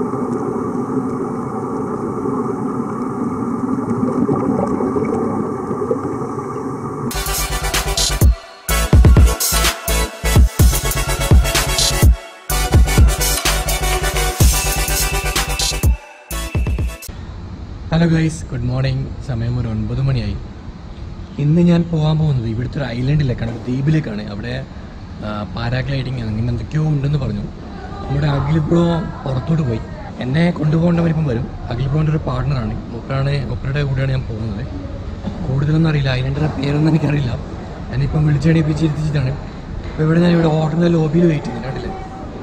Hello guys, good morning. സമയം ഒരു 9 മണിയായി. ഇന്ന് ഞാൻ പോകാൻ പോകുന്നത് ഇവിടുത്തെ ഒരു ഐലൻഡിലേക്കാണ്, ഒരു ദ്വീപിലേക്കാണ്. അവിടെ പാരാഗ്ലൈഡിങ് അങ്ങനെ എന്തൊക്കെയോ ഉണ്ടെന്ന് പറഞ്ഞു. നമ്മുടെ അഖിൽ ബ്രോ പുറത്തോട്ട് പോയി. എന്നെ കൊണ്ടുപോകേണ്ടവരിപ്പം വരും. അഖിൽ ബ്രോൻ്റെ ഒരു പാർട്ണറാണ്, മൂപ്പരുടെ കൂടെയാണ് ഞാൻ പോകുന്നത്. കൂടുതലൊന്നും അറിയില്ല, ഐലൻഡിൻ്റെ പേരൊന്നും എനിക്കറിയില്ല. ഞാനിപ്പം വിളിച്ചടിപ്പിച്ചിരുത്തിച്ചിട്ടാണ്. അപ്പോൾ ഇവിടെ ഞാൻ ഇവിടെ ഹോട്ടലിൻ്റെ ലോബിയിൽ വെയിറ്റ് ചെയ്യുന്നുണ്ട്. കണ്ടില്ലേ,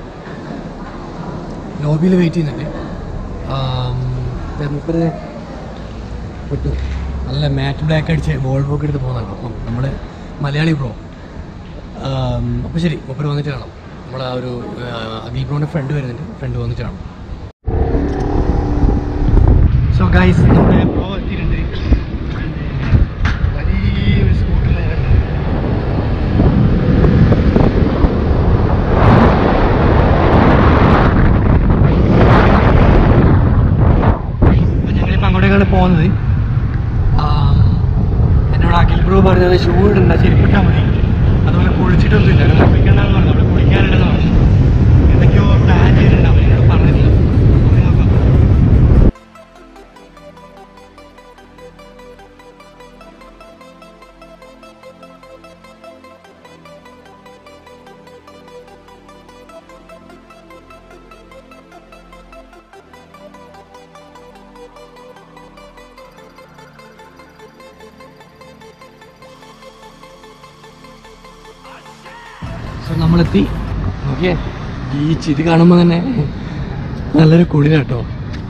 ലോബിയിൽ വെയിറ്റ് ചെയ്യുന്നുണ്ട്. മൂപ്പര് വിട്ടു നല്ല മാറ്റ് ബ്ലാക്ക് അടിച്ച് വോൾവോക്ക് എടുത്ത് പോകുന്നുണ്ട്. അപ്പം നമ്മൾ മലയാളി ബ്രോ. അപ്പോൾ ശരി, മൂപ്പര് വന്നിട്ട് കാണാം. നമ്മൾ ആ ഒരു അഖിൽ ബ്രോൻ്റെ ഫ്രണ്ട് വരുന്നുണ്ട്, ഫ്രണ്ട് വന്നിട്ട് കാണാം. സോ ഗൈസ്, നമ്മുടെ ബ്രോ എത്തിയിട്ടുണ്ട്. വലിയൊരു സ്കൂട്ടറിലാണ്. ഞങ്ങളിപ്പോൾ അങ്ങോട്ടേക്കാണ് പോകുന്നത്. എന്നോട് അഖിൽ ബ്രോ പറഞ്ഞത് ഷൂ ഇടണ്ട, ചെരുപ്പിട്ടാൽ മതി. അതുപോലെ കുളിച്ചിട്ടൊന്നുമില്ല, കുളിക്കണ്ടെന്ന് പറഞ്ഞു. അവിടെ കുളിക്കാനുണ്ടെന്ന് പറഞ്ഞു. എന്തൊക്കെയോ പ്ലാൻ ചെയ്തിട്ടുണ്ടാവും, എന്നോട് പറഞ്ഞിട്ടില്ല. നമ്മളെത്തി. ഓക്കെ, ബീച്ച് ഇത് കാണുമ്പോൾ തന്നെ നല്ലൊരു കുളിരാട്ടോ.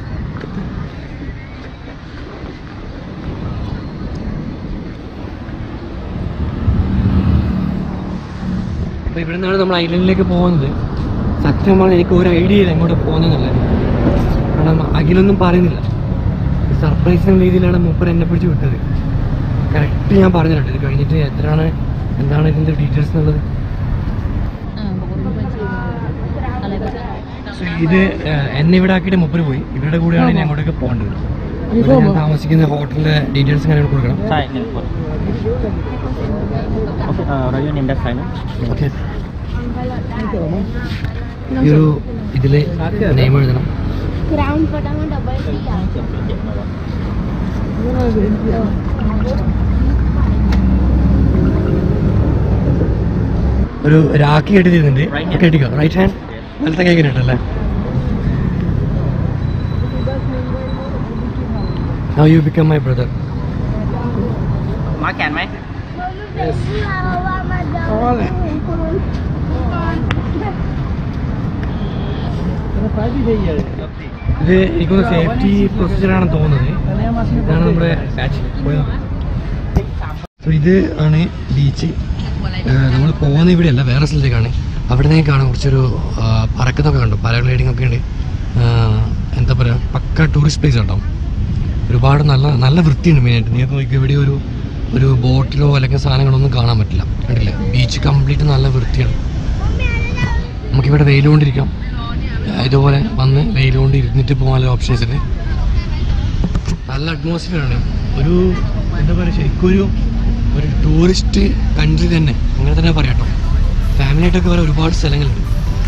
അപ്പോൾ ഇവിടെ നിന്നാണ് നമ്മൾ ഐലൻഡിലേക്ക് പോകുന്നത്. സത്യമാണ്, എനിക്ക് ഒരു ഐഡിയ ഇല്ല എങ്ങോട്ട് പോകുന്നതെന്നുള്ളത്. കാരണം അഖിലൊന്നും പറയുന്നില്ല. സർപ്രൈസ് എന്ന രീതിയിലാണ് മൂപ്പർ എന്നെ പിടിച്ച് വിട്ടത്. കറക്റ്റ് ഞാൻ പറഞ്ഞിട്ടുണ്ട് ഇത് കഴിഞ്ഞിട്ട് എത്രയാണ് എന്താണ് ഇതിൻ്റെ ഡീറ്റെയിൽസ് എന്നുള്ളത്. ഇത് എന്നെ ഇവിടെ ആക്കിയിട്ട് മൂപ്പര് പോയി. ഇവരുടെ കൂടെയാണ് ഇനി അങ്ങോട്ടേക്ക് പോകേണ്ടത്. ഞാൻ താമസിക്കുന്ന ഹോട്ടലിലെ ഡീറ്റെയിൽസ് കാര്യങ്ങൾ കൊടുക്കണം. ഈ ഒരു ഇതില് നെയിം എഴുതണം. ഒരു രാഖി കെട്ടിരുന്നുണ്ട്. കെട്ടിക്കോ, റൈറ്റ് ഹാൻഡ് വലത്തെ കൈ കെട്ടിട്ടല്ലേ. Now you become my brother. Can I? Yes. ഇത് എനിക്കൊന്ന് സേഫ്റ്റി പ്രൊസീജിയറാണെന്ന് തോന്നുന്നത്. ഇതാണ് നമ്മുടെ ബാച്ച്. സോ ഇത് ആണ് ബീച്ച്. നമ്മൾ പോകുന്ന ഇവിടെയല്ല, വേറെ സ്ഥലത്തേക്കാണ്. അവിടെ നിന്ന് കാണാൻ കുറച്ചൊരു പറക്കുന്നൊക്കെ കണ്ടു, പാരാഗ്ലൈഡിങ് ഒക്കെ ഉണ്ട്. എന്താ പറയുക, പക്ക ടൂറിസ്റ്റ് പ്ലേസ് ഉണ്ടാവും. ഒരുപാട് നല്ല വൃത്തിയുണ്ട്. മെയിനായിട്ട് നിങ്ങൾക്ക് നോക്കി ഇവിടെ ഒരു ബോട്ടിലോ അല്ലെങ്കിൽ സാധനങ്ങളൊന്നും കാണാൻ പറ്റില്ല. കണ്ടില്ലേ, ബീച്ച് കംപ്ലീറ്റ് നല്ല വൃത്തിയാണ്. നമുക്കിവിടെ വെയിലുകൊണ്ടിരിക്കാം. ഇതുപോലെ വന്ന് വെയിലുകൊണ്ട് ഇരുന്നിട്ട് പോകാനുള്ള ഓപ്ഷൻസ് ഉണ്ട്. നല്ല അറ്റ്മോസ്ഫിയറാണ്. ഒരു എന്താ പറയുക, ശരിക്കും ഒരു ടൂറിസ്റ്റ് കൺട്രി തന്നെ, അങ്ങനെ തന്നെ പറയാം കേട്ടോ. ഫാമിലിയായിട്ടൊക്കെ വരെ ഒരുപാട് സ്ഥലങ്ങളുണ്ട്.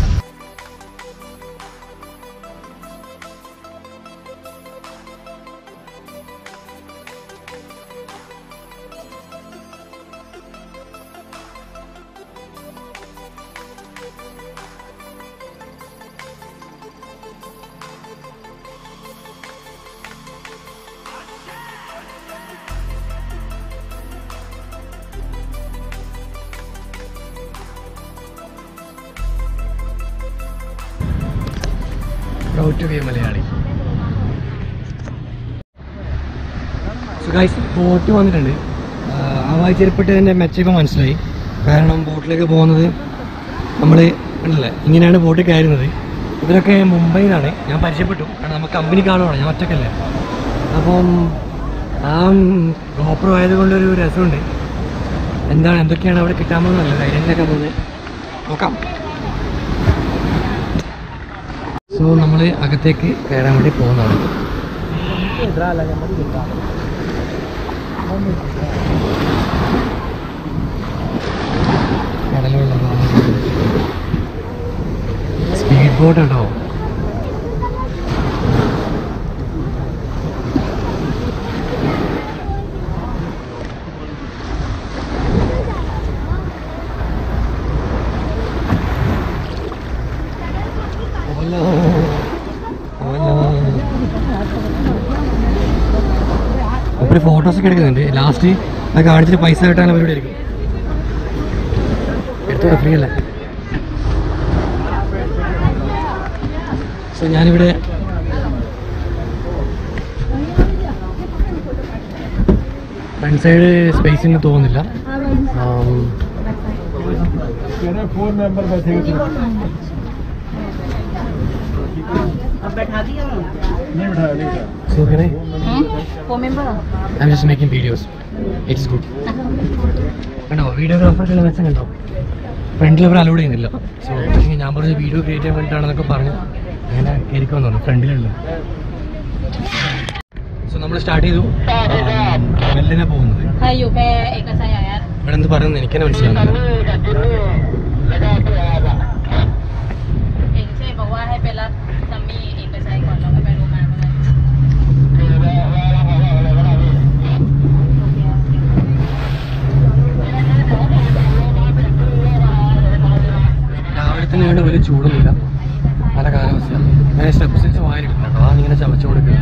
Proud to be a Malayali. So guys, boat വന്നിട്ടുണ്ട്. ആ വായിച്ചെരുപ്പെട്ട് തന്നെ മെച്ചപ്പം മനസ്സിലായി. കാരണം ബോട്ടിലേക്ക് പോകുന്നത് നമ്മൾ ഉണ്ടല്ലേ, ഇങ്ങനെയാണ് ബോട്ടിൽ കയറുന്നത്. ഇവരൊക്കെ മുംബൈയിലാണ്. ഞാൻ പരിചയപ്പെട്ടു, കാരണം നമുക്ക് കമ്പനിക്ക് ആളുമാണ്, ഞാൻ ഒറ്റക്കല്ലേ. അപ്പം ആ ഗോപ്രോ ആയതുകൊണ്ടൊരു രസമുണ്ട്. എന്തൊക്കെയാണ് അവിടെ കിട്ടാൻ പോകുന്നത്, ഐലൻഡിലൊക്കെ പോകുന്നത് നോക്കാം. സോ നമ്മൾ അകത്തേക്ക് കയറാൻ വേണ്ടി പോകുന്നതാണ്. സ്പീഡ് ബോട്ട് ഉണ്ടോ? ഒരു ഫോട്ടോസൊക്കെ എടുക്കുന്നുണ്ട്. ലാസ്റ്റ് അത് കാണിച്ചിട്ട് പൈസ കിട്ടാനുള്ള പരിപാടി ആയിരിക്കും. എടുത്തോടെ ഫ്രീ അല്ലേ? സോ ഞാനിവിടെ ഫ്രണ്ട് സൈഡ് സ്പേസിന് തോന്നുന്നില്ല. So can I? I'm just making videos. It's good. കണ്ടോ വീഡിയോഗ്രാഫർക്കുള്ള മെച്ചം കണ്ടോ? ഫ്രണ്ടിൽ അവർ അലൗഡ് ചെയ്യുന്നില്ല. സോ ഞാൻ പറഞ്ഞ വീഡിയോ ക്രിയേറ്റ് ചെയ്യാൻ വേണ്ടിയിട്ടാണെന്നൊക്കെ പറഞ്ഞ് അങ്ങനെ കയറിക്കുമെന്ന് പറഞ്ഞു ഫ്രണ്ടിലുള്ള. സോ നമ്മൾ സ്റ്റാർട്ട് ചെയ്തു. മെല്ലിനെ പോകുന്നത്. ഇവിടെ എന്ത് പറയുന്നത് എനിക്ക് തന്നെ മനസ്സിലാവുന്നില്ല. രാവിലെ തന്നെയാണ് വലിയ ചൂടൊന്നുമില്ല, നല്ല കാലാവസ്ഥയാണ്. ഞാൻ സ്റ്റെപ്സ് വായിലിട്ടുണ്ട് കേട്ടോ, അതിങ്ങനെ ചമച്ചു കൊടുക്കുക.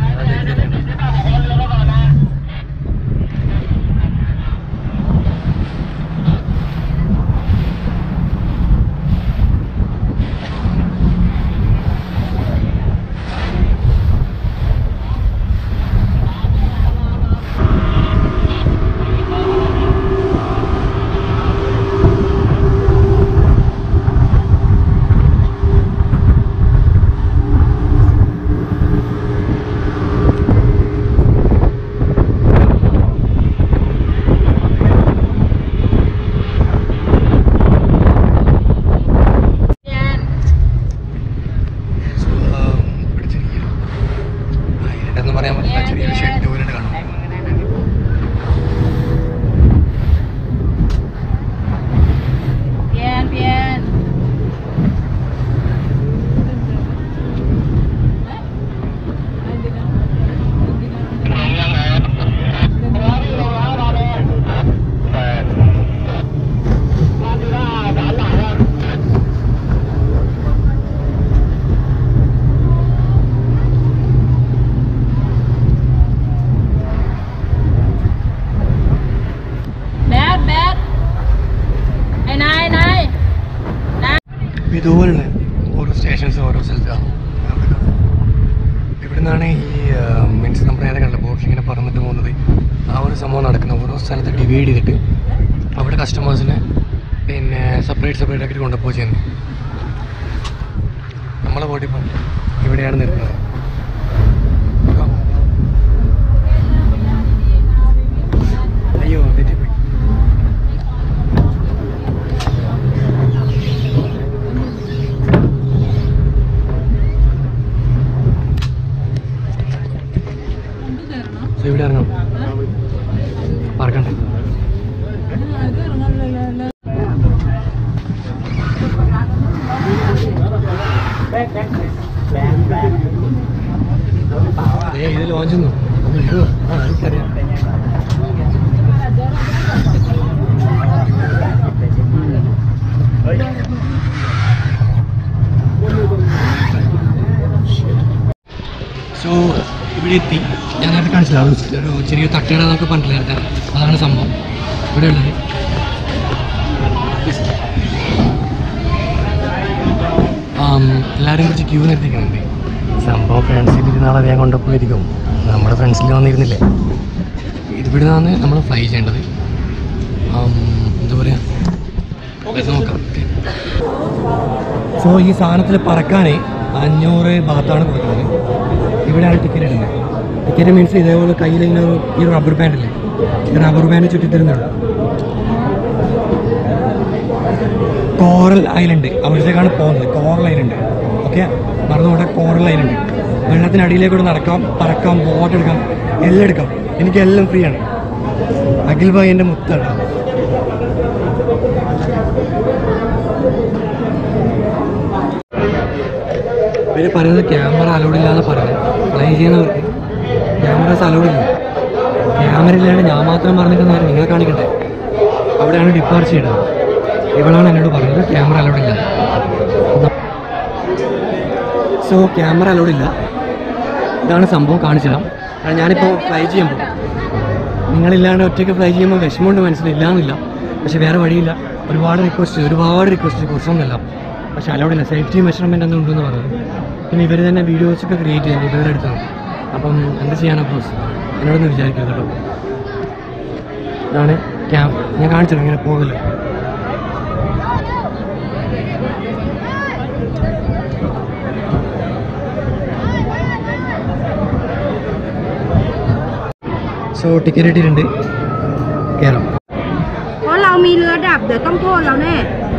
ഇതുപോലുള്ള ഓരോ സ്റ്റേഷൻസ് ഓരോ സ്ഥലത്താണ്. ഇവിടെ നിന്നാണ് ഈ മീൻസ് നമ്മൾ നേരെ കണ്ട ബോട്ട് ഇങ്ങനെ പറന്നിട്ട് പോകുന്നത്. ആ ഒരു സംഭവം നടക്കുന്നത് ഓരോ സ്ഥലത്ത് ഡിവൈഡ് ചെയ്തിട്ട് അവിടെ കസ്റ്റമേഴ്സിനെ പിന്നെ സെപ്പറേറ്റ് ആക്കിയിട്ട് കൊണ്ടുപോയി ചെയ്യുന്നു. നമ്മളെ ബോട്ടിപ്പം ഇവിടെയാണ് നിർത്തുന്നത്. അയ്യോ തെറ്റിപ്പോയി. ഇവിടെ ഇറങ്ങാം, പറക്കണ്ടേ? ഇത് ലോഞ്ച് ഒന്നും എനിക്കറിയാം. സോ ഇവിടെ എത്തി. ഞാൻ നേരത്തെ കാണിച്ചില്ല, ഒരു ചെറിയ തട്ടുകട എന്നൊക്കെ പറഞ്ഞില്ല നേരത്തെ, അതാണ് സംഭവം ഇവിടെ ഉള്ളത്. എല്ലാവരും കുറച്ച് ക്യൂ നിർത്തിക്കുന്നുണ്ട്. സംഭവം ഫ്രണ്ട്സിൽ ഇരുന്നാളെ വേഗം കൊണ്ടുപോയിരിക്കും. നമ്മുടെ ഫ്രണ്ട്സിൽ വന്നിരുന്നില്ലേ. ഇവിടെ നിന്നാണ് നമ്മൾ ഫ്ലൈ ചെയ്യേണ്ടത്. എന്താ പറയുക, നോക്കാം. സോ ഈ സാധനത്തിൽ പറക്കാൻ 500 ബാത്താണ് കൊടുക്കുന്നത്. ഇവിടെയാണ് ടിക്കറ്റ് ഇടുന്നത്. ടിക്കറ്റ് മീൻസ് ഇതേപോലെ കയ്യിൽ ഇങ്ങനെ ഈ റബ്ബർ ബാൻഡില്ലേ, ഈ റബ്ബർ ബാൻഡ് ചുറ്റിത്തരുന്നുള്ളൂ. കോറൽ ഐലൻഡ് അവിടത്തേക്കാണ് പോകുന്നത്. Coral island okay. പറഞ്ഞു ഇവിടെ കോറൽ ലൈനുണ്ട്. വെള്ളത്തിനടിയിലേക്കൂടെ നടക്കാം, പറക്കാം, ബോട്ട് എടുക്കാം, എല്ലാം എടുക്കാം. എനിക്കെല്ലാം ഫ്രീ ആണ്. അഖിൽ ഭായി എൻ്റെ മുത്താണ്. ഇവർ പറയുന്നത് ക്യാമറ അലൗഡ് ഇല്ലാന്ന് പറയുന്നത്. ഫ്ലൈ ചെയ്യുന്നവർക്ക് ക്യാമറാസ് അലൗഡ് ഇല്ല. ക്യാമറ ഇല്ലാണ്ട് ഞാൻ മാത്രം പറഞ്ഞിട്ടെന്ന് പറഞ്ഞാൽ നിങ്ങളെ കാണിക്കട്ടെ. അവിടെയാണ് ഡിപ്പാർച്ചർ ചെയ്തത്. ഇവളാണ് എന്നോട് പറഞ്ഞത് ക്യാമറ അലൗഡ് ഇല്ല. സോ ക്യാമറ അലൗഡ് ഇല്ല. ഇതാണ് സംഭവം. കാണിച്ചിടാം. കാരണം ഞാനിപ്പോൾ ഫ്ലൈ ചെയ്യുമ്പോൾ നിങ്ങളില്ലാണ്ട് ഒറ്റയ്ക്ക് ഫ്ലൈ ചെയ്യുമ്പോൾ വിഷമമുണ്ട്, മനസ്സിലില്ല എന്നില്ല. പക്ഷെ വേറെ വഴിയില്ല. ഒരുപാട് റിക്വസ്റ്റ് കുറച്ചൊന്നുമില്ല. പക്ഷെ അലൗഡില്ല. സേഫ്റ്റി മെഷർമെൻറ്റ് ഒന്നും ഉണ്ടെന്ന് പറയുന്നത്. പിന്നെ ഇവർ തന്നെ വീഡിയോസൊക്കെ ക്രിയേറ്റ് ചെയ്യുന്നത് ഇവരുടെ അടുത്താണ്. അപ്പം എന്ത് ചെയ്യാനാണ് പ്രോസ് എന്നോടൊന്ന് വിചാരിക്കരുത് കേട്ടോ. ഇതാണ് ഞാൻ കാണിച്ചത് ഇങ്ങനെ പോകില്ല. സോ ടിക്കറ്റ് കിട്ടിയിട്ടുണ്ട്, കയറാം. มีเรือดับเดี๋ยวต้องโทษเราแน่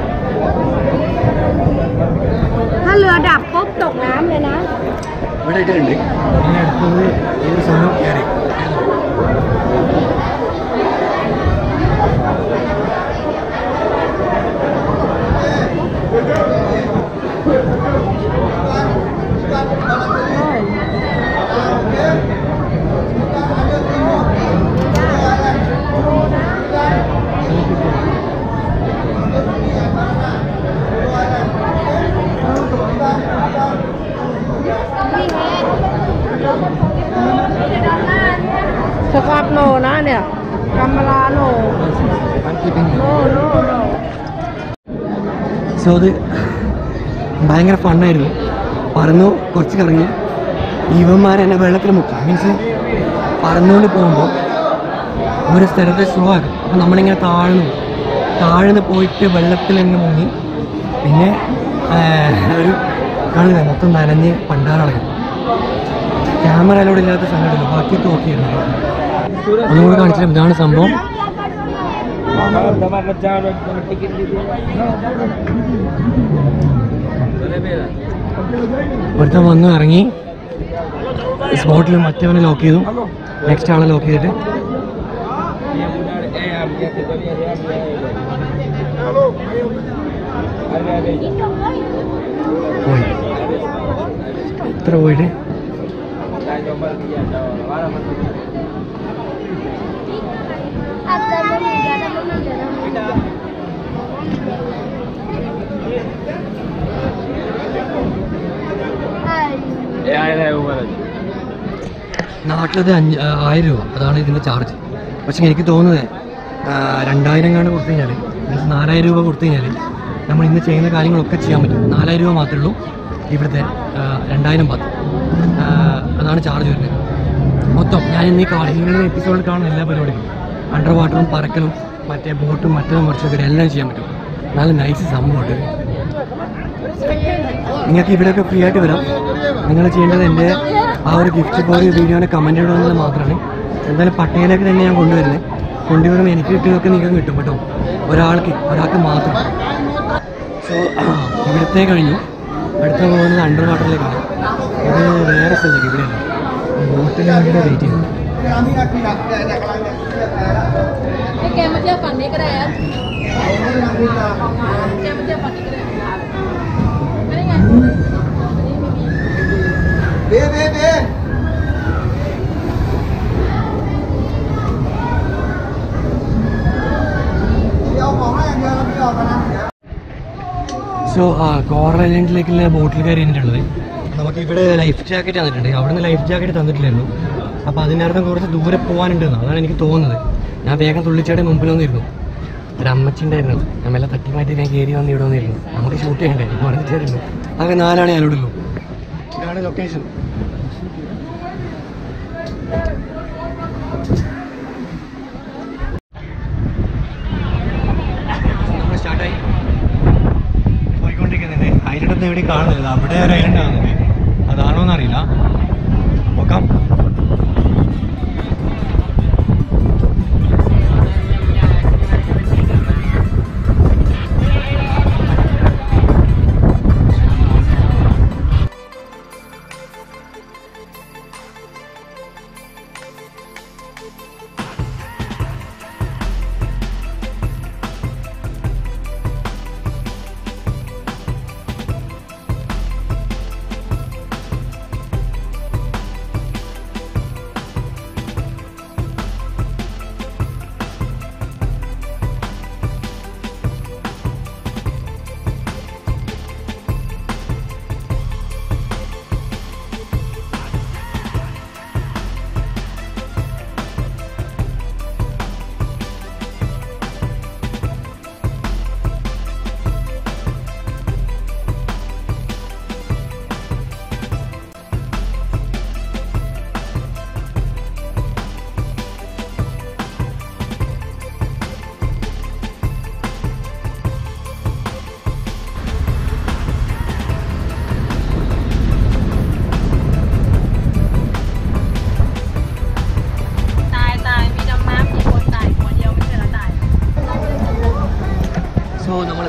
ถ้าเรือดับปุ๊บตกน้ำเลยนะ ഇവിടെ ഇട്ടിട്ടുണ്ട്. ഇനി അടുത്തത് ഈ ഒരു സമയം കയറി. สกอตโนนะเนี่ยกัมมาลาโน സോ അത് ഭയങ്കര ഫണ്ണായിരുന്നു. പറന്നു കുറച്ച് കറങ്ങി. ഇവന്മാരെന്നെ വെള്ളത്തിൽ മുക്കി. മീൻസ് പറന്നുകൊണ്ട് പോകുമ്പോൾ ഒരു സ്ഥലത്ത് സ്ലോ ആക്കും. അപ്പം നമ്മളിങ്ങനെ താഴ്ന്ന് പോയിട്ട് വെള്ളത്തിൽ അങ്ങ് മുങ്ങി. പിന്നെ ഒരു കാണുക മൊത്തം നനഞ്ഞ് പണ്ടാറളയും. ക്യാമറ അലോഡ് ഇല്ലാത്ത സ്ഥലമില്ല. ബാക്കിയൊക്കെ നോക്കിയിരുന്നു. ഒന്നുകൂടെ കാണിച്ചാൽ ഇതാണ് സംഭവം. ഒരുത്തൻ വന്ന് ഇറങ്ങി സ്പോട്ടിൽ മറ്റവനെ ലോക്ക് ചെയ്തു. നെക്സ്റ്റ് ആളെ ലോക്ക് ചെയ്തിട്ട് പോയി. ഇത്ര പോയിട്ട് നാട്ടിലത് 1000 രൂപ അതാണ് ഇതിൻ്റെ ചാർജ്. പക്ഷേ എനിക്ക് തോന്നുന്നത് 2000 കണ്ട് കൊടുത്തു കഴിഞ്ഞാൽ, മീൻസ് 4000 രൂപ കൊടുത്തു കഴിഞ്ഞാൽ നമ്മൾ ഇന്ന് ചെയ്യുന്ന കാര്യങ്ങളൊക്കെ ചെയ്യാൻ പറ്റും. 4000 രൂപ മാത്രമേ ഉള്ളൂ. ഇവിടുത്തെ 2000 ബാത്ത് അതാണ് ചാർജ് വരുന്നത് മൊത്തം. ഞാൻ ഇന്ന് നിങ്ങളുടെ എപ്പിസോഡിൽ കാണുന്ന എല്ലാ പരിപാടികളും അണ്ടർ വാട്ടറും പറക്കലും മറ്റേ ബോട്ടും മറ്റേതും മറിച്ചൊക്കെ എല്ലാം ചെയ്യാൻ പറ്റും. നല്ല നൈസ് സംഭവമുണ്ട്. നിങ്ങൾക്ക് ഇവിടെയൊക്കെ ഫ്രീ ആയിട്ട് വരാം. നിങ്ങൾ ചെയ്യേണ്ടത് എൻ്റെ ആ ഒരു ഗിഫ്റ്റ് ഫോർ വീഡിയോനെ കമൻറ്റ് ഇടുന്നത് മാത്രമാണ്. എന്തായാലും പട്ടയിലേക്ക് തന്നെ ഞാൻ കൊണ്ടുവരുമ്പോൾ എനിക്ക് കിട്ടിയതൊക്കെ നിങ്ങൾക്ക് കിട്ടും കേട്ടോ. ഒരാൾക്ക് മാത്രം. സോ ഇവിടുത്തെ കഴിഞ്ഞു. അടുത്ത പോകുന്നത് അണ്ടർ വാട്ടറിലേക്കാണ്. ഇത് വേറെ സ്ഥലത്തേക്ക് ഇവിടെയല്ല. ബോട്ടിൽ വേണ്ടിയിട്ട് വെയിറ്റ് ചെയ്യുന്നു. സോ കോറൽ ഐലൻഡിലേക്കുള്ള ബോട്ടിൽ കയറിയിട്ടുള്ളത്. നമുക്ക് ഇവിടെ ലൈഫ് ജാക്കറ്റ് തന്നിട്ടുണ്ട്. അവിടെ നിന്ന് ലൈഫ് ജാക്കറ്റ് തന്നിട്ടില്ലായിരുന്നു. അപ്പോൾ അതിനർത്ഥം കുറച്ച് ദൂരെ പോകാനുണ്ടെന്ന്, അതാണ് എനിക്ക് തോന്നുന്നത്. ഞാൻ വേഗം തുള്ളിച്ചാടി മുമ്പിൽ വന്നിരുന്നു. ഒരു അമ്മച്ചി ഉണ്ടായിരുന്നു. ഞാൻ മെല്ലെ തട്ടി മാറ്റി ഞാൻ കയറി വന്ന് ഇവിടെ വന്നിരുന്നു. നമുക്ക് ഷൂട്ട് ചെയ്യണ്ടേ, പറഞ്ഞിട്ടായിരുന്നു. അങ്ങനെ 4 ആളെ ഞാനിവിടുള്ളൂ. ഇതാണ് ലൊക്കേഷൻ. നമ്മൾ സ്റ്റാർട്ടായി പോയിക്കൊണ്ടിരിക്കുന്നുണ്ട്. ഐലൻഡൊന്നും എവിടെ കാണുന്നില്ല. അവിടെ ഒരു ഐലൻഡ് ആണെന്നില്ലേ, അതാണോന്നറിയില്ല. നോക്കാം.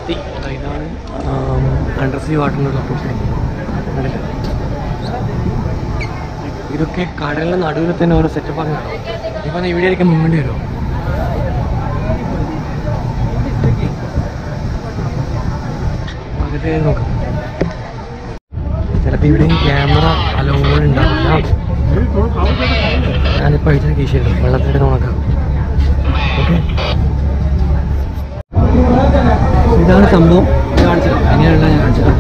നമ്മളെത്തി. ഇതാണ് അണ്ടർസീ വാട്ടറിൻ്റെ ലൊക്കേഷൻ. ഇതൊക്കെ കടലിൻ്റെ നടുവിൽ തന്നെ ഓരോ സെറ്റപ്പ് ആക്കി കാണാം. ഇപ്പം ഇവിടെയൊക്കെ മുങ്ങേണ്ടി വരുമോ? അതൊക്കെ നോക്കാം. ചിലപ്പോൾ ഇവിടെയും ക്യാമറ അലോൺ ഉണ്ടാവില്ല. ഞാനിപ്പോൾ അഴിച്ചാൽ കീശയില്ല, വെള്ളത്തിൻ്റെ നോക്കാം. ഓക്കെ, ഇതാണ് സംഭവം. കാണിച്ചത് അങ്ങനെയുള്ള ഞാൻ കാണിച്ചത്.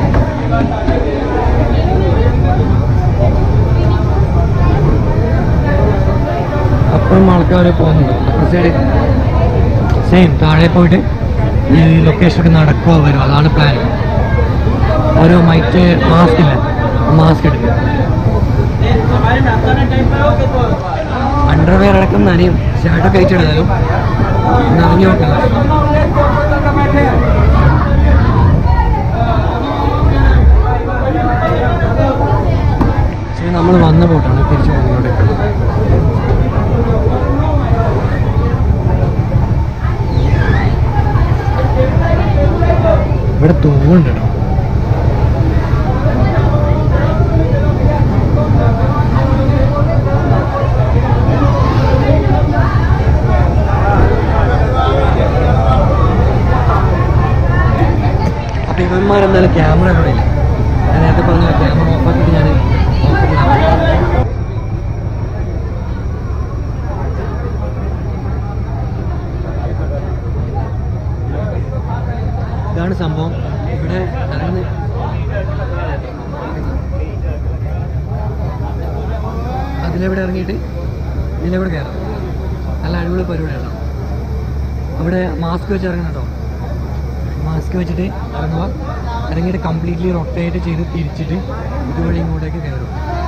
അപ്പോഴും ആൾക്കാർ പോകുന്നുണ്ടോ? അപ്പുറ സൈഡ് സെയിം താഴെ പോയിട്ട് ഈ ലൊക്കേഷനൊക്കെ നടക്കുക വരും. അതാണ് പ്ലാൻ. ഓരോ മാസ്ക് ഇല്ല, മാസ്ക് എടുക്കുക. അണ്ടർവെയർ അടക്കം നനയും. ഷർട്ടൊക്കെ അയച്ചിടുന്നാലും നനഞ്ഞു നോക്കണം. ശരി, നമ്മൾ വന്ന പോട്ടാണ് തിരിച്ചു പോകുന്നതോടെ. ഇവിടെ തൂവുണ്ട് കേട്ടോ. അപ്പൊ ഇവന്മാരെന്തായാലും ക്യാമറ ഇവിടെ ഇല്ല. ഞാൻ നേരത്തെ പറഞ്ഞ ക്യാമറ ഓഫാക്കിയിട്ട് ഞാൻ ഇതാണ് സംഭവം. ഇവിടെ ഇറങ്ങുന്ന അതിലെവിടെ ഇറങ്ങിയിട്ട് ഇതിലെവിടെ കയറാം. നല്ല അടിപൊളി പരിപാടിയാണ്. അവിടെ മാസ്ക് വെച്ച് ഇറങ്ങണം കേട്ടോ. മാസ്ക് വെച്ചിട്ട് ഇറങ്ങുക. ഇറങ്ങിയിട്ട് കംപ്ലീറ്റ്ലി റൊട്ടേറ്റ് ചെയ്ത് തിരിച്ചിട്ട് ഇതുവഴി ഇങ്ങോട്ടേക്ക് കയറും.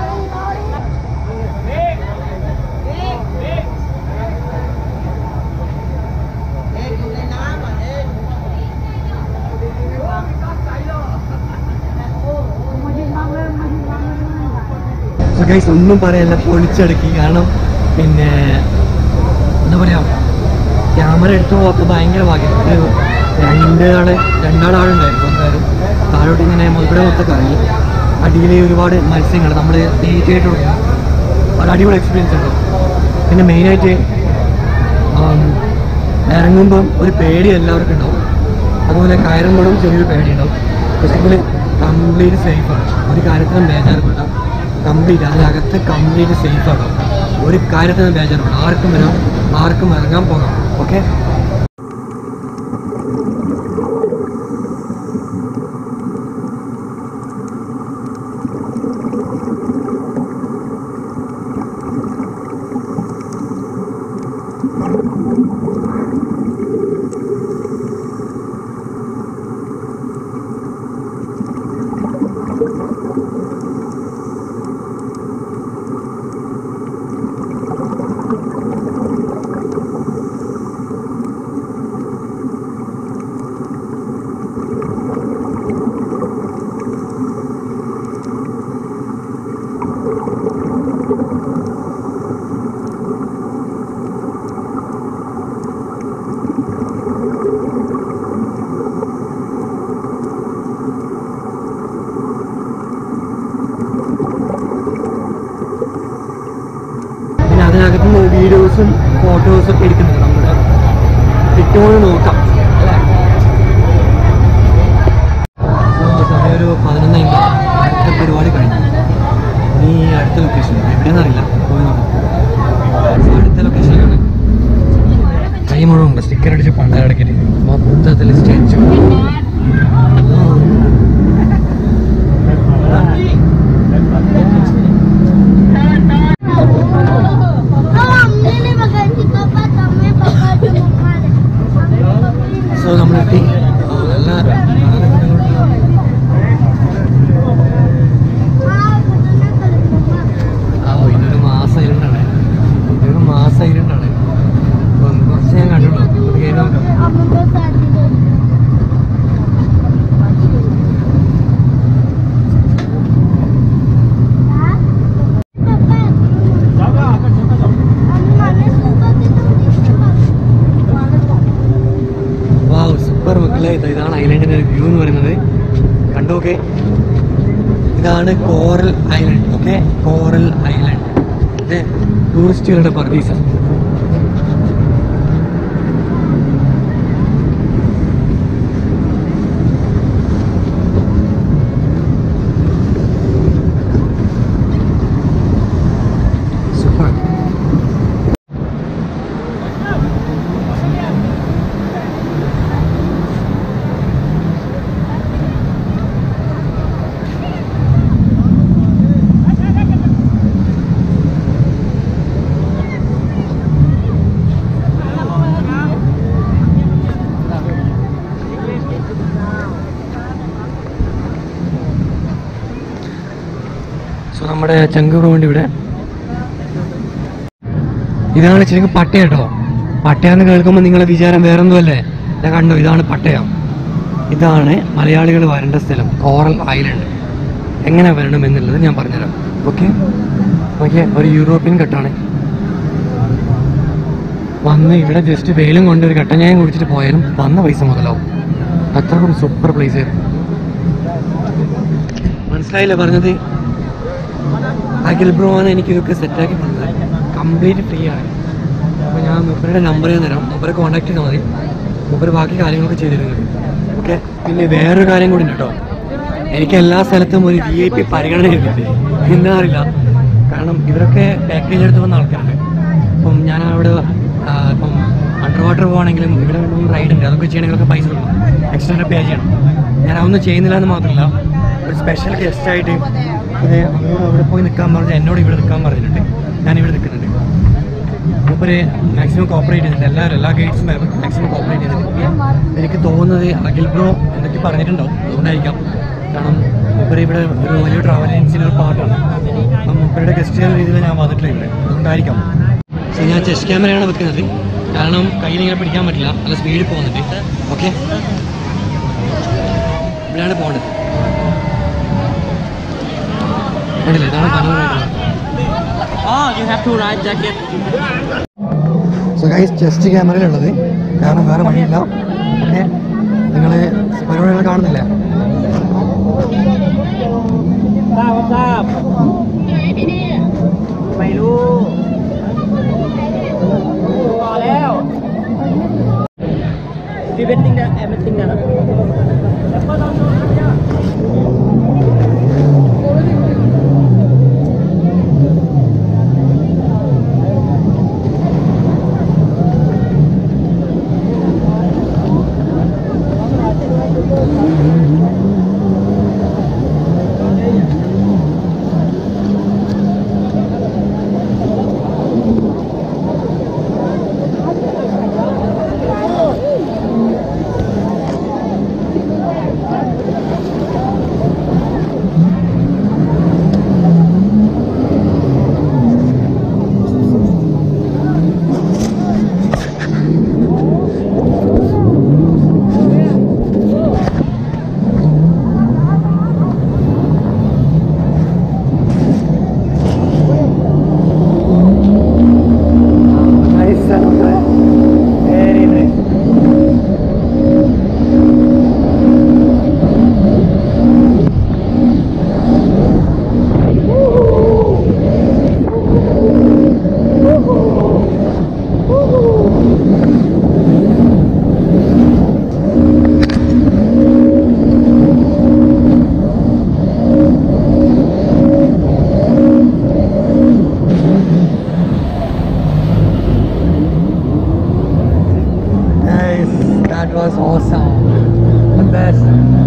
ഗൈസ്, ഒന്നും പറയല്ല, പൊളിച്ചടക്കി. കാരണം പിന്നെ എന്താ പറയുക, ക്യാമറ എടുത്തു പോകാത്ത ഭയങ്കര ഭാഗ്യം. രണ്ടാളുണ്ടായിരുന്നു. എന്തായാലും താഴോട്ട് ഇങ്ങനെ ഇവിടെ മൊത്തം കറങ്ങി. അടിയിൽ ഒരുപാട് മത്സ്യങ്ങൾ നമ്മൾ ഡീറ്റെയിലായിട്ട് കൊടുക്കും. അത് അടിപൊളി എക്സ്പീരിയൻസ് ഉണ്ടോ. പിന്നെ മെയിനായിട്ട് ഇറങ്ങുമ്പം ഒരു പേടി എല്ലാവർക്കും ഉണ്ടാവും. അതുപോലെ കയറുമ്പോഴും ചെറിയൊരു പേടി ഉണ്ടാവും. പക്ഷേ കംപ്ലീറ്റ് സേഫാണ്. ഒരു കാര്യത്തിനും ബേജാറുമില്ല. കംപ്ലീറ്റ് അതിനകത്ത് കംപ്ലീറ്റ് സേഫാണ്. ഒരു കാര്യത്തിനും ബേജാറുമില്ല. ആർക്കും വരാം, ആർക്കും ഇറങ്ങാൻ പോകാം. ഓക്കെ, അതിനകത്ത് വീഡിയോസും ഫോട്ടോസും ഒക്കെ എടുക്കുന്നുണ്ട്. നമ്മുടെ ചുറ്റുമോട് നോക്കാം അല്ലേ. സമയം ഒരു 11:00. അടുത്ത പരിപാടി കഴിഞ്ഞു. ഇനി അടുത്ത ലൊക്കേഷൻ എവിടെയെന്നറിയില്ല, പോയി നോക്കാം. അടുത്ത ലൊക്കേഷനാണ്. കൈ മുഴുവൻ ഉണ്ട് സ്റ്റിക്കർ അടിച്ച് പണ്ടടക്കിട്ട് മൊത്തത്തിൽ സ്റ്റേജ്. സോ നമ്മളെത്തി. നല്ല ഇതൊരു മാസം ഇരുണ്ടാണ്. കുറച്ച് ഞാൻ കണ്ടുള്ളൂ. ഓക്കെ. ഇതാണ് coral island. Okay, coral island. ഇത് ടൂറിസ്റ്റുകളുടെ പർദീസ. സൂപ്പർ. സോ നമ്മുടെ ചങ്കുറുണ്ട് ഇവിടെ. ഇതാണ് ശരിക്കും പട്ടയ കേട്ടോ. പട്ടയാന്ന് കേൾക്കുമ്പോൾ നിങ്ങളെ വിചാരം വേറൊന്നുമല്ലേ. ഞാൻ കണ്ടു, ഇതാണ് പട്ടയ. ഇതാണ് മലയാളികൾ വരേണ്ട സ്ഥലം, കോറൽ ഐലൻഡ്. എങ്ങനെ വരണം എന്നുള്ളത് ഞാൻ പറഞ്ഞുതരാം. Okay okay. ഒരു യൂറോപ്യൻ കട്ടാണ്. വന്ന് ഇവിടെ ജസ്റ്റ് വെയിലും കൊണ്ട് ഒരു കട്ടഞ്ഞായം കുടിച്ചിട്ട് പോയാലും വന്ന പൈസ മുതലാവും. അത്രക്കും സൂപ്പർ പ്ലേസ് ആയിരുന്നു. മനസ്സിലായില്ലേ പറഞ്ഞത്? അഖിൽ ബ്രോ ആണ് എനിക്കിതൊക്കെ സെറ്റാക്കി തന്നത്. കംപ്ലീറ്റ് ഫ്രീ ആണ്. അപ്പോൾ ഞാൻ മൂപ്പരുടെ നമ്പർ ഞാൻ തരാം. മൂപ്പരെ കോൺടാക്ട് ചെയ്താൽ മതി. മൂപ്പര് ബാക്കി കാര്യങ്ങളൊക്കെ ചെയ്തിരുന്നത്. ഓക്കെ. പിന്നെ വേറൊരു കാര്യം കൂടി ഉണ്ട് കേട്ടോ. എനിക്ക് എല്ലാ സ്ഥലത്തും ഒരു VIP പരിഗണന കിട്ടിയിട്ട് എന്താ അറിയില്ല. കാരണം ഇവരൊക്കെ പാക്കേജ് എടുത്ത് വന്ന ആൾക്കാരുണ്ട്. അപ്പം ഞാൻ അവിടെ ഇപ്പം അണ്ടർ വാട്ടർ പോകുകയാണെങ്കിലും ഇവിടെ റൈഡ് ഉണ്ട്. അതൊക്കെ ചെയ്യണമെങ്കിലൊക്കെ പൈസ കൊടുക്കണം, എക്സ്ട്രാ പേ ചെയ്യണം. ഞാൻ അതൊന്നും ചെയ്യുന്നില്ല എന്ന് മാത്രമല്ല, ഒരു സ്പെഷ്യൽ ഗസ്റ്റായിട്ട് ഇത് അവരോട് അവിടെ പോയി നിൽക്കാൻ പറഞ്ഞാൽ എന്നോട് ഇവിടെ നിൽക്കാൻ പറഞ്ഞിട്ടുണ്ട്. ഞാനിവിടെ നിൽക്കുന്നുണ്ട്. മൂപ്പര് മാക്സിമം കോപ്പറേറ്റ് ചെയ്തിട്ടുണ്ട്. എല്ലാ ഗൈഡ്സും മാക്സിമം കോപ്പറേറ്റ് ചെയ്തിട്ടുണ്ട്. എനിക്ക് തോന്നുന്നത് അഖിൽ ബ്രോ എന്തൊക്കെ പറഞ്ഞിട്ടുണ്ടാവും, അതുകൊണ്ടായിരിക്കാം. കാരണം മൂപ്പര് ഇവിടെ ഒരു വലിയ ട്രാവൽ ഏജൻസിയിലെ ഒരു പാർട്ടാണ്. അപ്പം മൂപ്പരുടെ ഗസ്റ്റ് രീതിയിൽ ഞാൻ വന്നിട്ടില്ല ഇവിടെ, അതുകൊണ്ടായിരിക്കാം. സോ ഞാൻ ചെസ്റ്റ് ക്യാമറയാണ് വെക്കുന്നത്. കാരണം കയ്യിൽ ഇങ്ങനെ പിടിക്കാൻ പറ്റില്ല, നല്ല സ്പീഡിൽ പോകുന്നുണ്ട്. ഓക്കെ, ഇവിടെയാണ് പോകേണ്ടത്. കണ്ടില്ലേ, ഇതാണ് പനോരമ. സോ ഗൈസ്, ചെസ്റ്റ് ക്യാമറയിലുള്ളത്, കാരണം വേറെ വഴിയില്ല. ഓക്കെ, നിങ്ങൾ പരിപാടികൾ കാണുന്നില്ല. That was awesome. The best.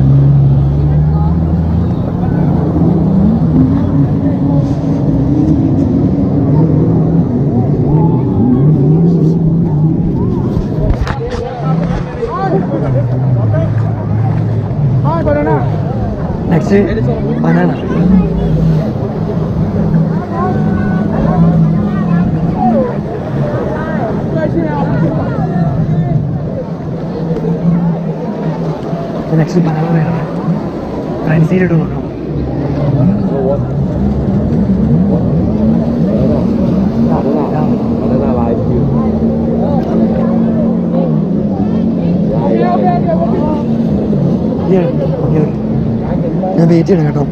Next, banana. Next banana. Try and see it or not. Yeah, okay. Wait ചെയ്യണം കേട്ടോ.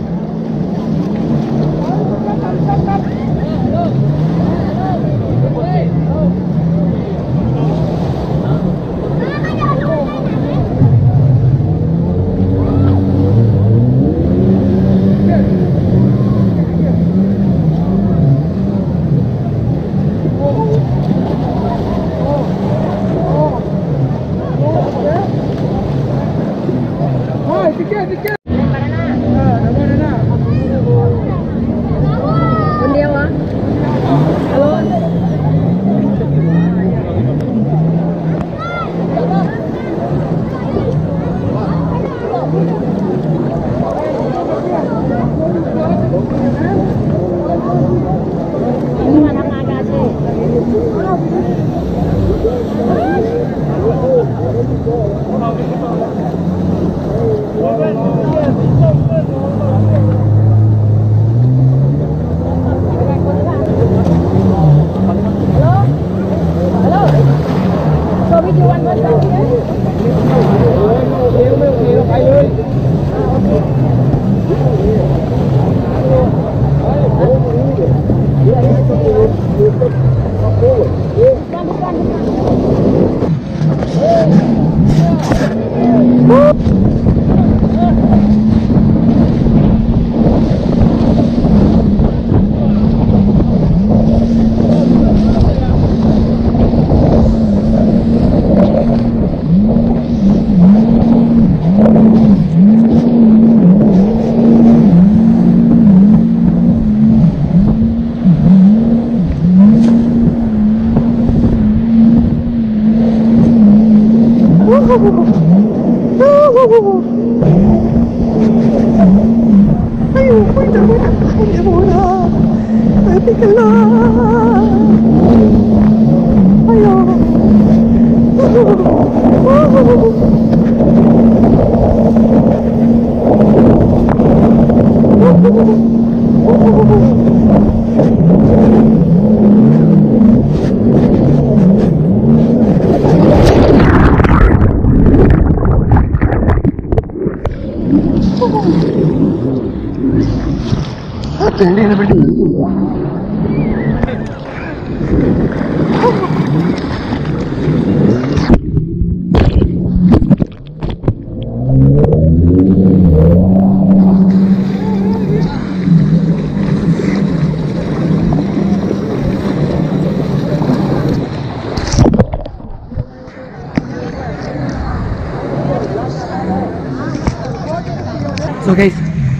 So guys,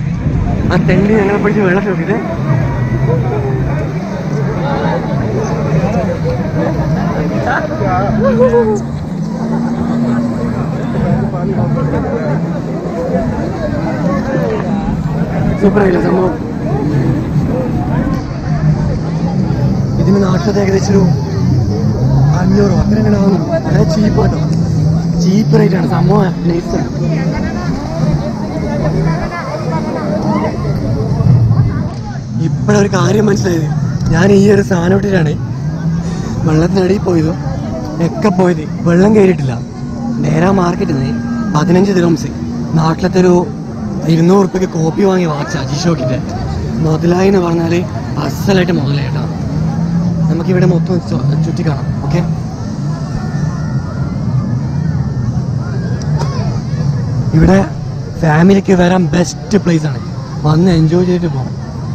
ആ തെണ്ടി ഞങ്ങളെ പിടിച്ച് വെള്ളം നോക്കിയിട്ട് സൂപ്പറായില്ല സംഭവം. ഇതിന് നാട്ടിലത്തെ ഏകദേശം ഒരു 500 അത്ര എങ്ങനെ ആകുന്നു. അതായത് ചീപ്പ് കേട്ടോ, ചീപ്പ് റേറ്റാണ് സംഭവം. നൈസാണ്. ഇപ്പോഴൊരു കാര്യം മനസ്സിലായത്, ഞാൻ ഈ ഒരു സാധനം ഇട്ടിട്ടാണ് വെള്ളത്തിനടിയിൽ പോയതോ ഒക്കെ പോയത്. വെള്ളം കയറിയിട്ടില്ല. നേരെ മാർക്കറ്റിൽ നിന്ന് 15 ദിർഹംസ്, നാട്ടിലത്തെ ഒരു 200 ഉറുപ്പിക്ക് കോപ്പി വാങ്ങി വാങ്ങിച്ച അജിഷോക്കിൻ്റെ മുതലായി എന്ന് പറഞ്ഞാൽ അസലായിട്ട് മുതലായി കേട്ടോ. നമുക്കിവിടെ മൊത്തം ചുറ്റി കാണാം. ഓക്കെ, ഇവിടെ ഫാമിലിക്ക് വരാൻ ബെസ്റ്റ് പ്ലേസ് ആണ്. വന്ന് എൻജോയ് ചെയ്തിട്ട് പോകാം.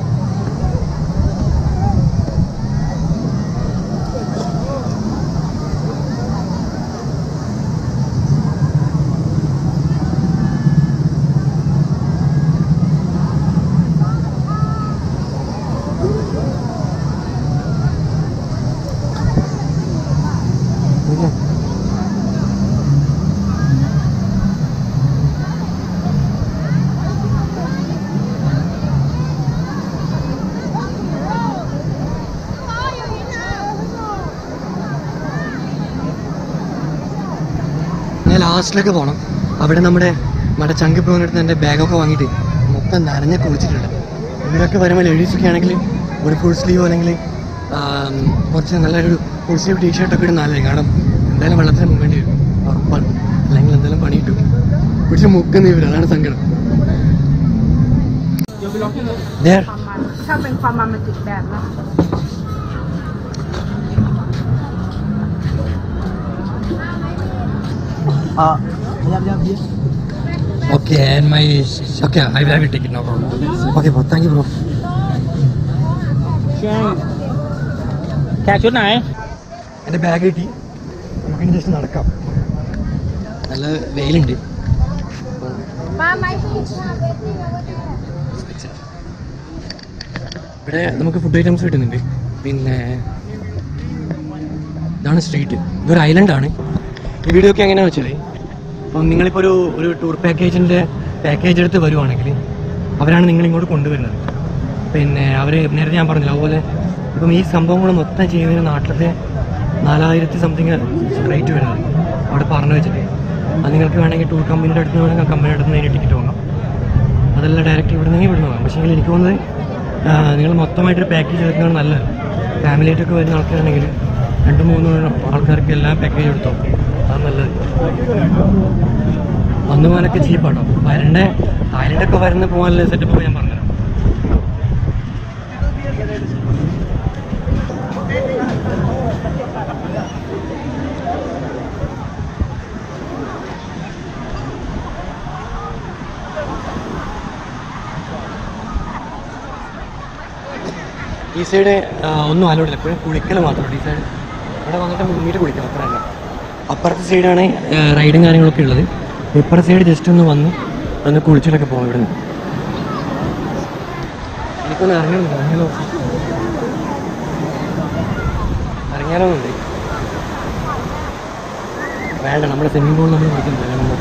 ലാസ്റ്റിലേക്ക് പോകണം. അവിടെ നമ്മുടെ ചങ്കി പോകുന്നിടത്ത് എൻ്റെ ബാഗൊക്കെ വാങ്ങിയിട്ട് മൊത്തം നനഞ്ഞ് കുളിച്ചിട്ടുണ്ട്. ഇവരൊക്കെ വരുമ്പോൾ ലേഡീസൊക്കെ ആണെങ്കിൽ ഒരു ഫുൾ സ്ലീവ് അല്ലെങ്കിൽ കുറച്ച് നല്ലൊരു ഫുൾ സ്ലീവ് ടീഷർട്ടൊക്കെ ഇട്ട് നല്ലതായി. കാരണം എന്തായാലും വെള്ളത്തിന് മുങ്ങേണ്ടി വരും ഉറപ്പാണ്. അല്ലെങ്കിൽ എന്തായാലും പണി കിട്ടും. പിടിച്ച് മുക്കുന്ന ഇവർ, അതാണ് സങ്കടം. There. ถ้าเป็นความมันติดแบบนะ Okay, and my okay, I will take it, no problem. Okay, bro, thank you, bro. แขกชุดไหน എൻ്റെ ബാഗ് കിട്ടി നമുക്കിനി ജസ്റ്റ് നടക്കാം നല്ല വെയിലുണ്ട് มาไหม ഇവിടെ നമുക്ക് ഫുഡ് ഐറ്റംസ് കിട്ടുന്നുണ്ട് പിന്നെ ഇതാണ് സ്ട്രീറ്റ് ഇതൊരു ഐലൻഡാണ് ഈ വീഡിയോ ഒക്കെ എങ്ങനെയാണെന്ന് വെച്ചാൽ അപ്പം നിങ്ങളിപ്പോൾ ഒരു ടൂർ പാക്കേജ് എടുത്ത് വരുവാണെങ്കിൽ അവരാണ് നിങ്ങളിങ്ങോട്ട് കൊണ്ടുവരുന്നത് പിന്നെ അവർ നേരത്തെ ഞാൻ പറഞ്ഞില്ല അതുപോലെ ഇപ്പം ഈ സംഭവം കൂടെ മൊത്തം ചെയ്യുന്നതിന് നാട്ടിലത്തെ 4000 സംതിങ് റേറ്റ് വരുന്നത് അവിടെ പറഞ്ഞു വെച്ചിട്ട് അത് നിങ്ങൾക്ക് വേണമെങ്കിൽ ടൂർ കമ്പനിയുടെ അടുത്ത് വേണമെങ്കിൽ കമ്പനിയുടെ അടുത്ത് നിന്ന് ടിക്കറ്റ് വാങ്ങാം അതല്ല ഡയറക്റ്റ് ഇവിടെ നിന്ന് ഇവിടുന്ന് വാങ്ങാം പക്ഷേ എനിക്ക് തോന്നുന്നത് നിങ്ങൾ മൊത്തമായിട്ടൊരു പാക്കേജ് എടുക്കുന്നതാണ് നല്ലത് ഫാമിലിയായിട്ടൊക്കെ വരുന്ന ആൾക്കാരാണെങ്കിൽ 2-3 ആൾക്കാർക്ക് എല്ലാം പാക്കേജ് എടുത്തോ അത് നല്ലത് വന്നു പോകാനൊക്കെ ചീപ്പാട്ടോ വരണ്ടേ തായ്ലൻഡൊക്കെ വരുന്ന പോകാനുള്ള സെറ്റപ്പ് ഞാൻ പറഞ്ഞുതരാം ഈ സൈഡ് ഒന്നും അലോടില്ല എപ്പോഴും കുളിക്കൽ മാത്രമല്ല ഈ സൈഡ് ഇവിടെ വന്നിട്ട് മുന്നിട്ട് കുളിക്കണം അത്ര തന്നെ അപ്പുറത്തെ സൈഡാണ് റൈഡും കാര്യങ്ങളൊക്കെ ഉള്ളത് ഇപ്പുറത്തെ സൈഡ് ജസ്റ്റ് ഒന്ന് കുളിച്ചിട്ടൊക്കെ പോകാം ഇവിടെ നിന്ന് എനിക്കൊന്ന് ഇറങ്ങിയാലോന്നുണ്ട് വേണ്ട നമ്മുടെ സ്വിമ്മിംഗ് പൂൾ നമ്മൾ കുളിക്കുന്നില്ല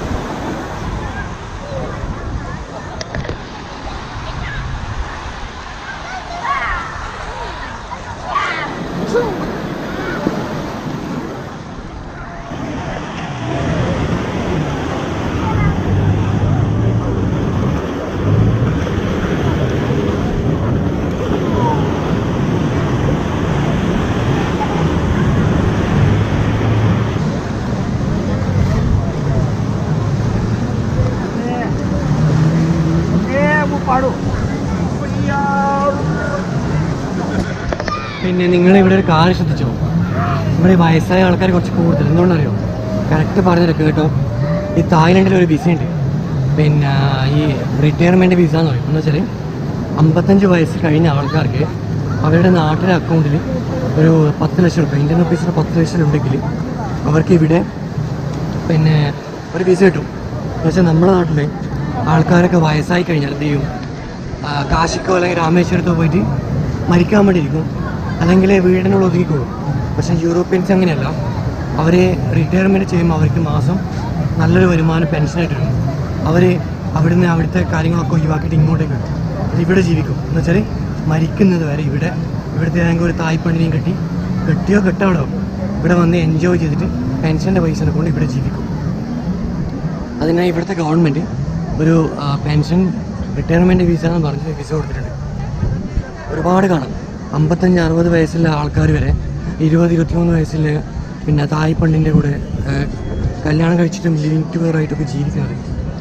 പിന്നെ നിങ്ങളിവിടെ ഒരു കാര്യം ശ്രദ്ധിച്ചോ ഇവിടെ വയസ്സായ ആൾക്കാർ കുറച്ച് കൂടുതൽ എന്തുകൊണ്ടറിയോ കറക്റ്റ് പറഞ്ഞിരിക്കും കേട്ടോ ഈ തായ്ലൻഡിൽ ഒരു വിസ ഉണ്ട് പിന്നെ ഈ റിട്ടയർമെൻറ്റ് വിസ എന്ന് പറയും എന്ന് വെച്ചാൽ 55 വയസ്സ് കഴിഞ്ഞ ആൾക്കാർക്ക് അവരുടെ നാട്ടിലെ അക്കൗണ്ടിൽ ഒരു 10 ലക്ഷം രൂപ ഇന്ത്യൻ റുപ്പീസിന് 10 ലക്ഷം ഉണ്ടെങ്കിൽ അവർക്ക് ഇവിടെ പിന്നെ ഒരു വിസ കിട്ടും എന്ന് വെച്ചാൽ നമ്മുടെ നാട്ടിൽ ആൾക്കാരൊക്കെ വയസ്സായി കഴിഞ്ഞാൽ എന്ത് ചെയ്യും കാശിക്കോ അല്ലെങ്കിൽ രാമേശ്വരത്തോ പോയിട്ട് മരിക്കാൻ വേണ്ടി ഇരിക്കും അല്ലെങ്കിൽ വീടിനുള്ള ഒതുക്കിക്കോളും പക്ഷേ യൂറോപ്യൻസ് അങ്ങനെയല്ല അവർ റിട്ടയർമെൻറ്റ് ചെയ്യുമ്പോൾ അവർക്ക് മാസം നല്ലൊരു വരുമാനം പെൻഷനായിട്ട് കിട്ടും അവർ അവിടുന്ന് അവിടുത്തെ കാര്യങ്ങളൊക്കെ ഒഴിവാക്കിയിട്ട് ഇങ്ങോട്ടേക്ക് കിട്ടും ഇവിടെ ജീവിക്കും എന്ന് വെച്ചാൽ മരിക്കുന്നത് വരെ ഇവിടുത്തെ ഏതെങ്കിലും ഒരു തായ്പണ്ണിനെയും കെട്ടാടോ ഇവിടെ വന്ന് എൻജോയ് ചെയ്തിട്ട് പെൻഷൻ്റെ പൈസ കൊണ്ട് ഇവിടെ ജീവിക്കും അതിനായി ഇവിടുത്തെ ഗവൺമെൻറ് ഒരു പെൻഷൻ റിട്ടയർമെൻറ്റ് വിസ എന്ന് പറഞ്ഞ് വിസ കൊടുത്തിട്ടുണ്ട് ഒരുപാട് കാണാം 55-60 വയസ്സുള്ള ആൾക്കാർ വരെ 20-23 വയസ്സിൽ പിന്നെ തായ്പണ്ണിൻ്റെ കൂടെ കല്യാണം കഴിച്ചിട്ടും ലിവിങ് ടുഗറായിട്ടൊക്കെ ജീവിക്കുന്നത്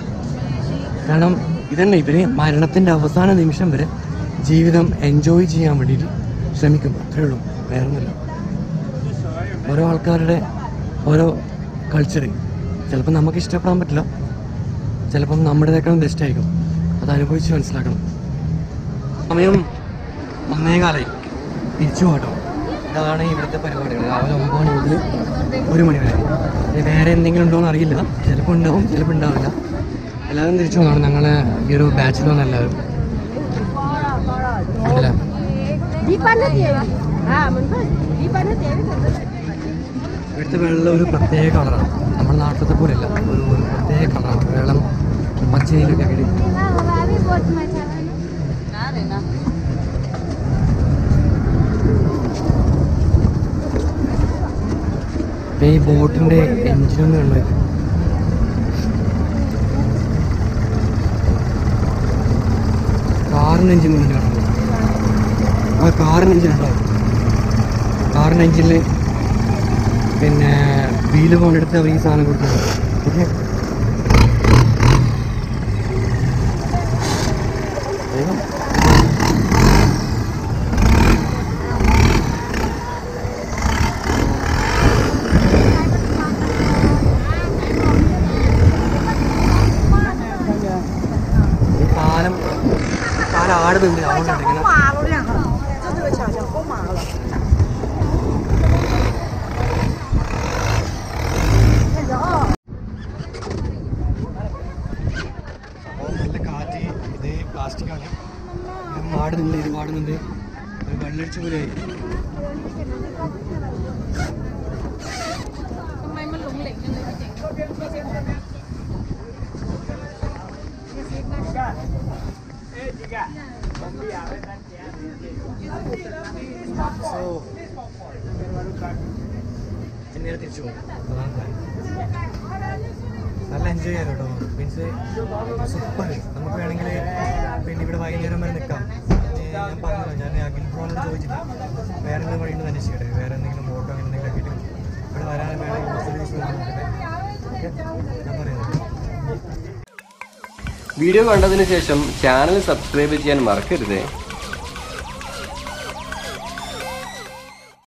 കാരണം ഇതന്നെ ഇവർ മരണത്തിൻ്റെ അവസാന നിമിഷം വരെ ജീവിതം എൻജോയ് ചെയ്യാൻ വേണ്ടിയിട്ട് ശ്രമിക്കും അത്രയേ ഉള്ളൂ വേറൊന്നുമില്ല ഓരോ ആൾക്കാരുടെ ഓരോ കൾച്ചർ ചിലപ്പോൾ നമുക്ക് ഇഷ്ടപ്പെടാൻ പറ്റില്ല ചിലപ്പം നമ്മുടേതേക്കാളും ബെസ്റ്റ് ആയിരിക്കും അത് അനുഭവിച്ച് മനസ്സിലാക്കണം സമയം 1:15 തിരിച്ചു പോകട്ടോ ഇതാണ് ഇവിടുത്തെ പരിപാടികൾ രാവിലെ 9 മണി മുതൽ 1 മണി വരെ വേറെ എന്തെങ്കിലും ഉണ്ടോ എന്ന് അറിയില്ല ചിലപ്പോൾ ഉണ്ടാവും ചിലപ്പോൾ ഉണ്ടാവില്ല എല്ലാവരും തിരിച്ചു പോകണം ഞങ്ങളെ ഈ ഒരു ബാച്ചിൽ വന്ന എല്ലാവരും ഉണ്ടല്ലേ ഇവിടുത്തെ വെള്ളം ഒരു പ്രത്യേക കളറാണ് നമ്മുടെ നാട്ടിലത്തെ പോലെയല്ല ഒരു പ്രത്യേക കളറാണ് വെള്ളം പച്ചയിലൊക്കെ കിട്ടി ഈ ബോട്ടിൻ്റെ എൻജിനൊന്നും ഉള്ളത് കാറിൻ്റെ എൻജിൻ മുന്നിലാണ് ആ കാറിൻ്റെ എൻജിൻ ഉണ്ടാവും കാറിൻ്റെ എൻജിനിൽ പിന്നെ വീല് കൊണ്ടെടുത്ത് അവർ ഈ സാധനം കൊടുക്കുന്നത് ഓക്കെ അടിപൊളിയായി. നേരെ തിരിച്ചു പോകും. നല്ല എൻജോയ് ചെയ്യാൻ കേട്ടോ. Means super. നമുക്ക് വേണമെങ്കിൽ പിന്നെ ഇവിടെ വൈകുന്നേരം വരെ നിൽക്കാം. ഞാൻ പറഞ്ഞല്ലോ, ഞാൻ അഖിൽ ബ്രോനോട് ചോദിച്ചിട്ട് വേറെ എന്തെങ്കിലും വഴിയുണ്ട് അന്വേഷിക്കട്ടെ. വേറെ എന്തെങ്കിലും ബോട്ടോ അങ്ങനെ എന്തെങ്കിലും ആക്കിയിട്ട് ഇവിടെ വരാൻ വേണമെങ്കിൽ സർവീസ് നോക്കട്ടെ. ഞാൻ പറയുന്നത്. വീഡിയോ കണ്ടതിന് ശേഷം ചാനൽ സബ്സ്ക്രൈബ് ചെയ്യാൻ മറക്കരുത്.